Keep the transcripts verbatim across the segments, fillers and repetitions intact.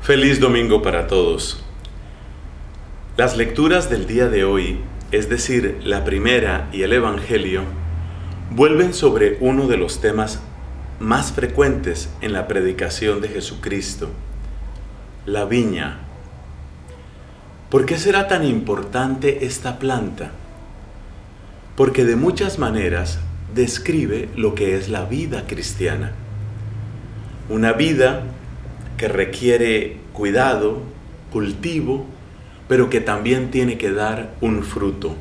Feliz domingo para todos. Las lecturas del día de hoy, es decir, la primera y el Evangelio, vuelven sobre uno de los temas más frecuentes en la predicación de Jesucristo, la viña. ¿Por qué será tan importante esta planta? Porque de muchas maneras describe lo que es la vida cristiana. Una vida que requiere cuidado, cultivo, pero que también tiene que dar un fruto.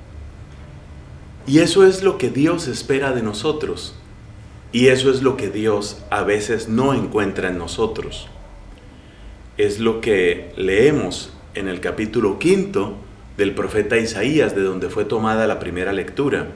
Y eso es lo que Dios espera de nosotros. Y eso es lo que Dios a veces no encuentra en nosotros. Es lo que leemos en el capítulo quinto del profeta Isaías, de donde fue tomada la primera lectura.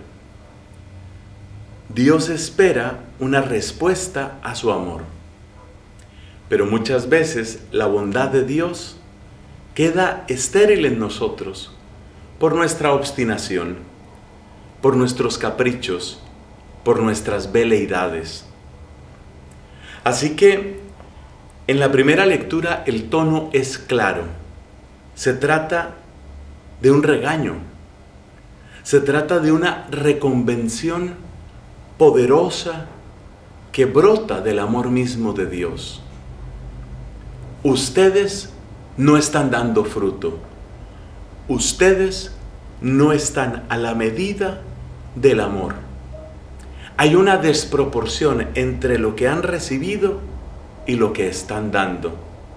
Dios espera una respuesta a su amor. Pero muchas veces la bondad de Dios queda estéril en nosotros por nuestra obstinación, por nuestros caprichos, por nuestras veleidades. Así que en la primera lectura el tono es claro. Se trata de un regaño. Se trata de una reconvención poderosa que brota del amor mismo de Dios. Ustedes no están dando fruto. Ustedes no están a la medida del amor. Hay una desproporción entre lo que han recibido y lo que están dando.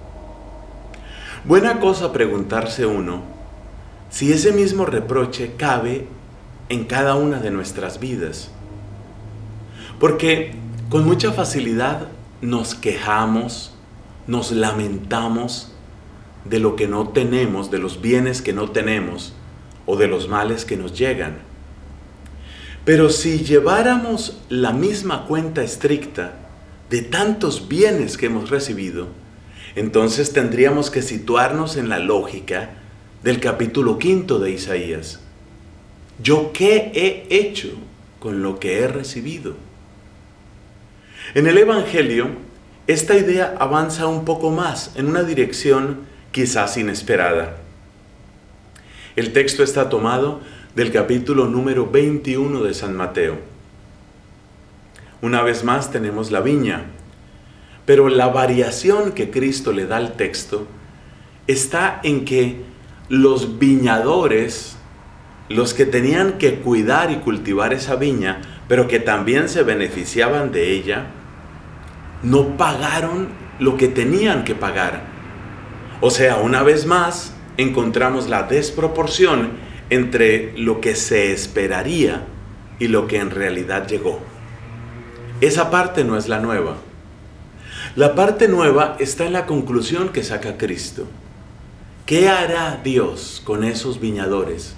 Buena cosa preguntarse uno si ese mismo reproche cabe en cada una de nuestras vidas. Porque con mucha facilidad nos quejamos, nos lamentamos de lo que no tenemos, de los bienes que no tenemos o de los males que nos llegan. Pero si lleváramos la misma cuenta estricta de tantos bienes que hemos recibido, entonces tendríamos que situarnos en la lógica del capítulo quinto de Isaías. ¿Yo qué he hecho con lo que he recibido? En el Evangelio, esta idea avanza un poco más en una dirección quizás inesperada. El texto está tomado del capítulo número veintiuno de San Mateo. Una vez más tenemos la viña, pero la variación que Cristo le da al texto está en que los viñadores, los que tenían que cuidar y cultivar esa viña, pero que también se beneficiaban de ella, no pagaron lo que tenían que pagar. O sea, una vez más, encontramos la desproporción entre lo que se esperaría y lo que en realidad llegó. Esa parte no es la nueva. La parte nueva está en la conclusión que saca Cristo. ¿Qué hará Dios con esos viñadores?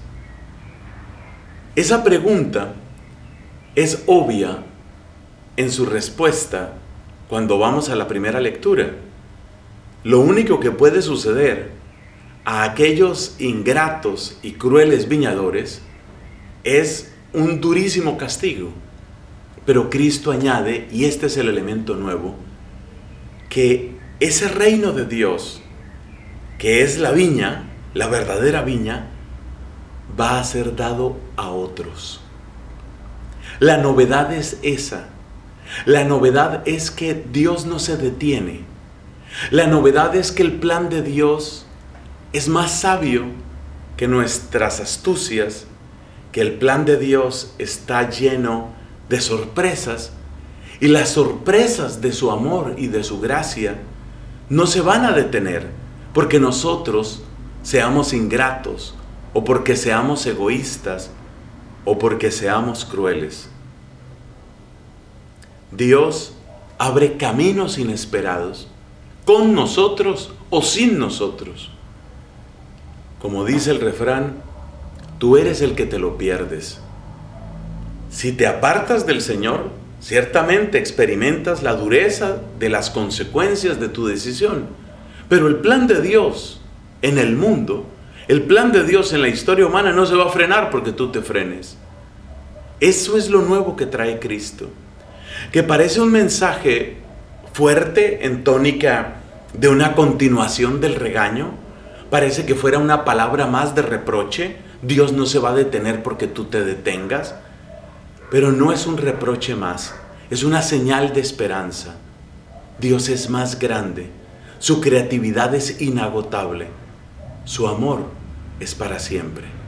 Esa pregunta es obvia en su respuesta cuando vamos a la primera lectura. Lo único que puede suceder a aquellos ingratos y crueles viñadores es un durísimo castigo. Pero Cristo añade, y este es el elemento nuevo, que ese reino de Dios, que es la viña, la verdadera viña, va a ser dado a otros. La novedad es esa. La novedad es que Dios no se detiene. La novedad es que el plan de Dios es más sabio que nuestras astucias, que el plan de Dios está lleno de sorpresas, y las sorpresas de su amor y de su gracia no se van a detener porque nosotros seamos ingratos, o porque seamos egoístas, o porque seamos crueles. Dios abre caminos inesperados, con nosotros o sin nosotros. Como dice el refrán, tú eres el que te lo pierdes. Si te apartas del Señor, ciertamente experimentas la dureza de las consecuencias de tu decisión. Pero el plan de Dios en el mundo, el plan de Dios en la historia humana no se va a frenar porque tú te frenes. Eso es lo nuevo que trae Cristo, que parece un mensaje fuerte, en tónica de una continuación del regaño. Parece que fuera una palabra más de reproche. Dios no se va a detener porque tú te detengas. Pero no es un reproche más, es una señal de esperanza. Dios es más grande, su creatividad es inagotable, su amor es para siempre.